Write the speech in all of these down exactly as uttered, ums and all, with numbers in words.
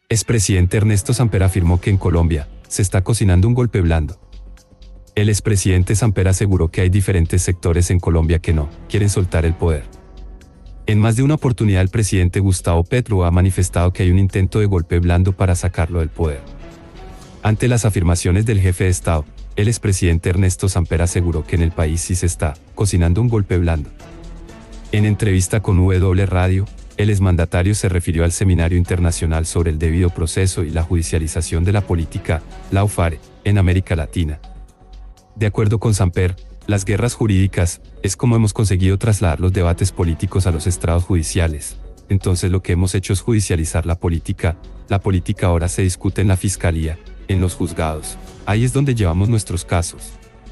Expresidente Ernesto Samper afirmó que en Colombia se está cocinando un golpe blando. El expresidente Samper aseguró que hay diferentes sectores en Colombia que no quieren soltar el poder. En más de una oportunidad el presidente Gustavo Petro ha manifestado que hay un intento de golpe blando para sacarlo del poder. Ante las afirmaciones del jefe de Estado, el expresidente Ernesto Samper aseguró que en el país sí se está cocinando un golpe blando. En entrevista con W Radio, el exmandatario se refirió al Seminario Internacional sobre el Debido Proceso y la Judicialización de la Política, la UFARE, en América Latina. De acuerdo con Samper, las guerras jurídicas es como hemos conseguido trasladar los debates políticos a los estrados judiciales. Entonces lo que hemos hecho es judicializar la política. La política ahora se discute en la fiscalía, en los juzgados. Ahí es donde llevamos nuestros casos.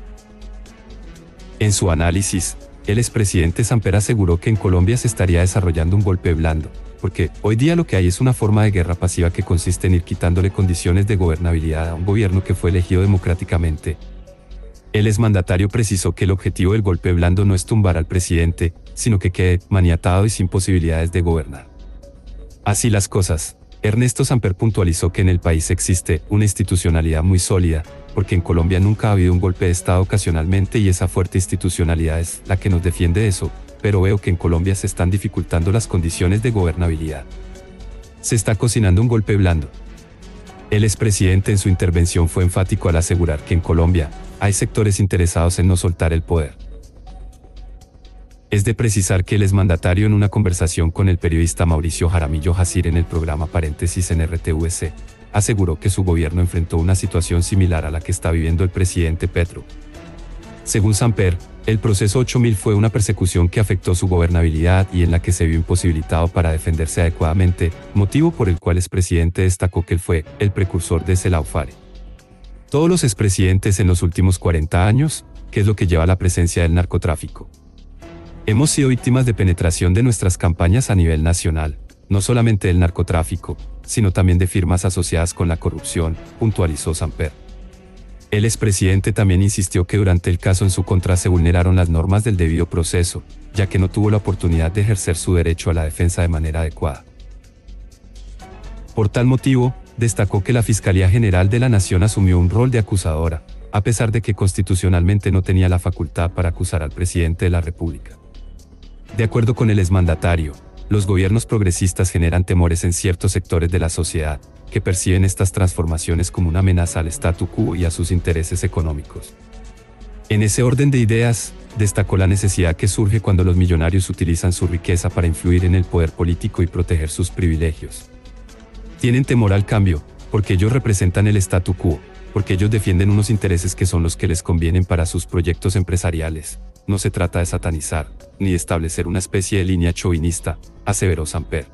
En su análisis, el expresidente Samper aseguró que en Colombia se estaría desarrollando un golpe blando, porque hoy día lo que hay es una forma de guerra pasiva que consiste en ir quitándole condiciones de gobernabilidad a un gobierno que fue elegido democráticamente. El exmandatario precisó que el objetivo del golpe blando no es tumbar al presidente, sino que quede maniatado y sin posibilidades de gobernar. Así las cosas, Ernesto Samper puntualizó que en el país existe una institucionalidad muy sólida, porque en Colombia nunca ha habido un golpe de Estado ocasionalmente y esa fuerte institucionalidad es la que nos defiende de eso, pero veo que en Colombia se están dificultando las condiciones de gobernabilidad. Se está cocinando un golpe blando. El expresidente en su intervención fue enfático al asegurar que en Colombia hay sectores interesados en no soltar el poder. Es de precisar que el exmandatario en una conversación con el periodista Mauricio Jaramillo Jacir en el programa Paréntesis en R T V C, aseguró que su gobierno enfrentó una situación similar a la que está viviendo el presidente Petro. Según Samper, el proceso ocho mil fue una persecución que afectó su gobernabilidad y en la que se vio imposibilitado para defenderse adecuadamente, motivo por el cual el expresidente destacó que él fue el precursor de ese laufare. Todos los expresidentes en los últimos cuarenta años, ¿qué es lo que lleva a la presencia del narcotráfico? Hemos sido víctimas de penetración de nuestras campañas a nivel nacional, no solamente del narcotráfico, sino también de firmas asociadas con la corrupción, puntualizó Samper. El expresidente también insistió que durante el caso en su contra se vulneraron las normas del debido proceso, ya que no tuvo la oportunidad de ejercer su derecho a la defensa de manera adecuada. Por tal motivo, destacó que la Fiscalía General de la Nación asumió un rol de acusadora, a pesar de que constitucionalmente no tenía la facultad para acusar al presidente de la República. De acuerdo con el exmandatario, los gobiernos progresistas generan temores en ciertos sectores de la sociedad, que perciben estas transformaciones como una amenaza al statu quo y a sus intereses económicos. En ese orden de ideas, destacó la necesidad que surge cuando los millonarios utilizan su riqueza para influir en el poder político y proteger sus privilegios. Tienen temor al cambio, porque ellos representan el statu quo, porque ellos defienden unos intereses que son los que les convienen para sus proyectos empresariales. No se trata de satanizar, ni de establecer una especie de línea chauvinista, aseveró Samper.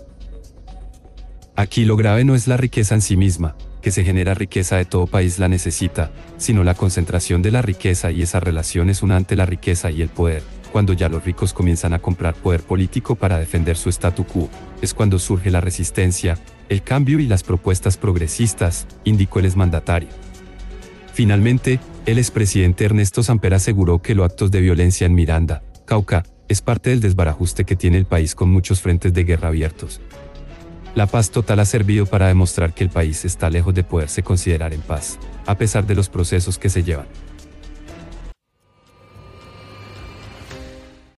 Aquí lo grave no es la riqueza en sí misma, que se genera riqueza de todo país la necesita, sino la concentración de la riqueza y esa relación es una ante la riqueza y el poder. Cuando ya los ricos comienzan a comprar poder político para defender su statu quo, es cuando surge la resistencia, el cambio y las propuestas progresistas, indicó el exmandatario. Finalmente, el expresidente Ernesto Samper aseguró que los actos de violencia en Miranda, Cauca, es parte del desbarajuste que tiene el país con muchos frentes de guerra abiertos. La paz total ha servido para demostrar que el país está lejos de poderse considerar en paz, a pesar de los procesos que se llevan.